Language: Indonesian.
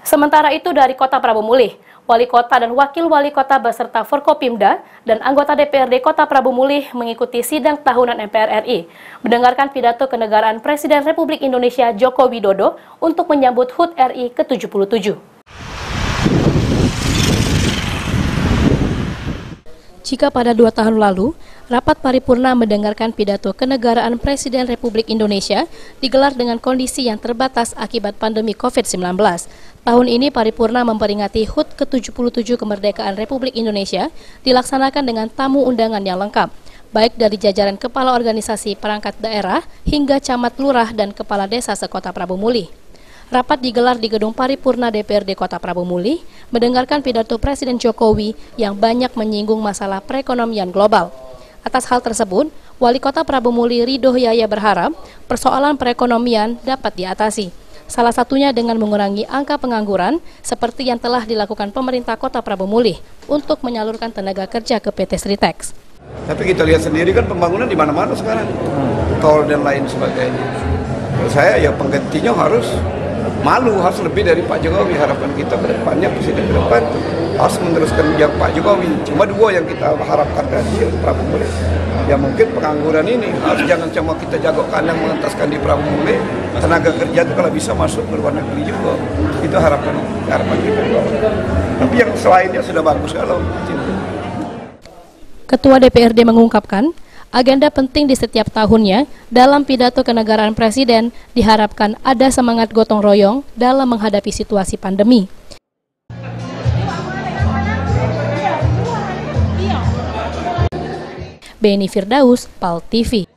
Sementara itu dari Kota Prabu Mulih, Wali Kota dan Wakil Wali Kota beserta Forkopimda dan anggota DPRD Kota Prabu Mulih mengikuti sidang tahunan MPR RI, mendengarkan pidato kenegaraan Presiden Republik Indonesia Joko Widodo untuk menyambut HUT RI ke-77. Jika pada 2 tahun lalu, rapat paripurna mendengarkan pidato kenegaraan Presiden Republik Indonesia digelar dengan kondisi yang terbatas akibat pandemi COVID-19. Tahun ini paripurna memperingati HUT ke-77 kemerdekaan Republik Indonesia dilaksanakan dengan tamu undangan yang lengkap, baik dari jajaran kepala organisasi perangkat daerah hingga camat lurah dan kepala desa sekota Prabu Mulih. Rapat digelar di Gedung Paripurna DPRD Kota Prabu Mulih, mendengarkan pidato Presiden Jokowi yang banyak menyinggung masalah perekonomian global. Atas hal tersebut, Wali Kota Prabu Mulih Ridho Yaya berharap persoalan perekonomian dapat diatasi. Salah satunya dengan mengurangi angka pengangguran seperti yang telah dilakukan pemerintah Kota Prabu Mulih untuk menyalurkan tenaga kerja ke PT Sritex. Tapi kita lihat sendiri kan pembangunan di mana-mana sekarang, tol dan lain sebagainya. Menurut saya ya penggantinya harus lebih dari Pak Jokowi. Harapan kita ke depannya, presiden ke depan harus meneruskan jejak Pak Jokowi. Cuma 2 yang kita harapkan dari Prabu Mulih. Ya mungkin pengangguran ini harus jangan cuma kita jago kandang mengentaskan di Prabu Mulih. Tenaga kerja itu kalau bisa masuk ke luar negeri juga. Itu harapan kita. Tapi yang selainnya sudah bagus kalau. Ketua DPRD mengungkapkan, agenda penting di setiap tahunnya dalam pidato kenegaraan Presiden diharapkan ada semangat gotong royong dalam menghadapi situasi pandemi. Beni Firdaus, PAL TV.